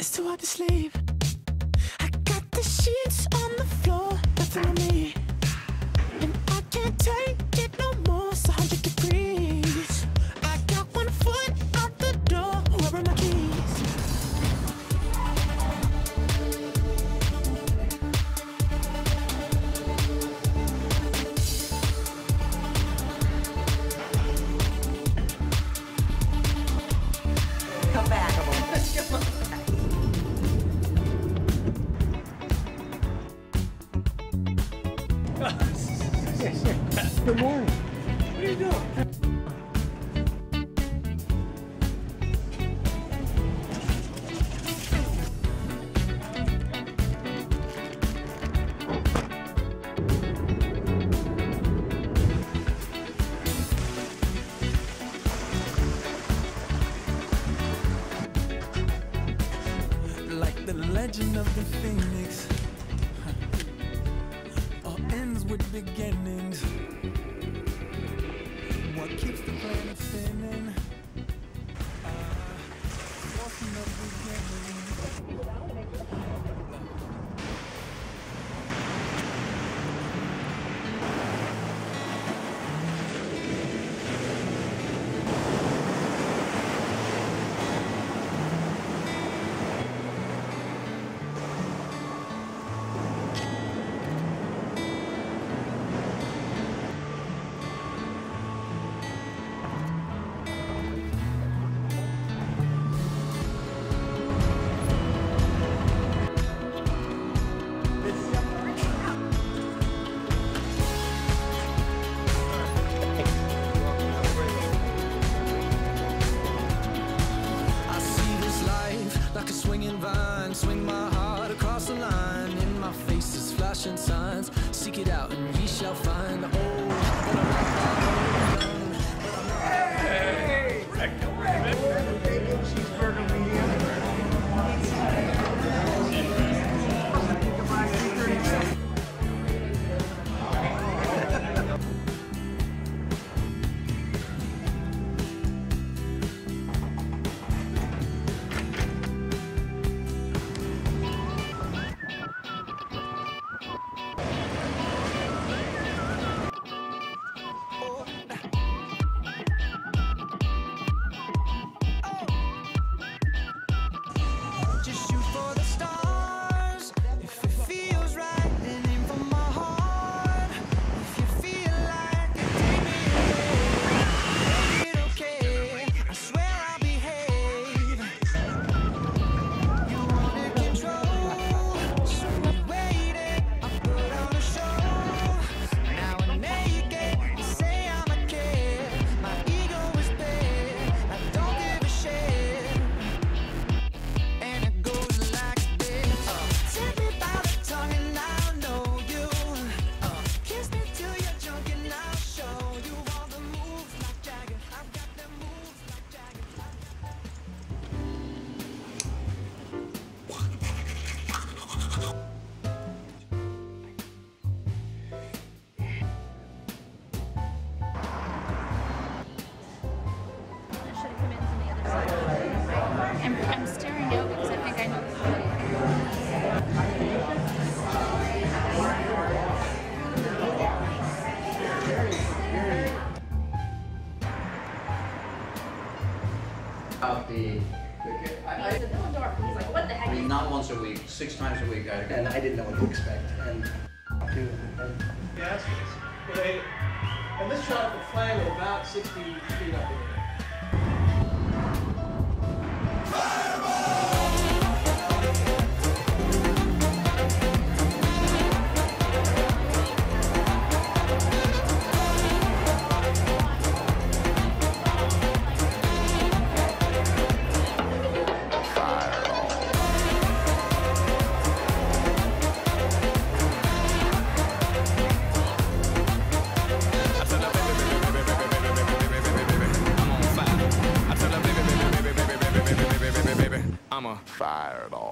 It's too hard to sleep. I got the sheets on the floor, nothing on me, and I can't take it no more. It's 100 degrees. I got 1 foot out the door. Where are my keys? Come back. Good morning. What are you doing? Like the legend of the phoenix, all ends with beginnings. What keeps the planet spinning? Forcing the beginning. Like a swinging vine, swing my heart across the line. In my face is flashing signs. Seek it out and we shall find. Hey! Bacon cheeseburger medium. Just shoot for the stars. If it feels right, then aim for my heart. If you feel like it, take me away. Make it okay, I swear I'll behave. You wanted control, so we waited. I put on a show. Now I'm naked, you say I'm a kid. My ego is big, I don't give a shit. And it goes like this. Take me by the tongue and I'll know you. Kiss me till you're drunk and I'll show you all the moves like Jagger. I've got the moves like Jagger. I should have come in from the other side. I'm staring out because I think I know the I mean, not once a week, 6 times a week. And I didn't know what to expect. And Yes, and this shot could flame at about 60 feet up in the air. I'm a fire at all.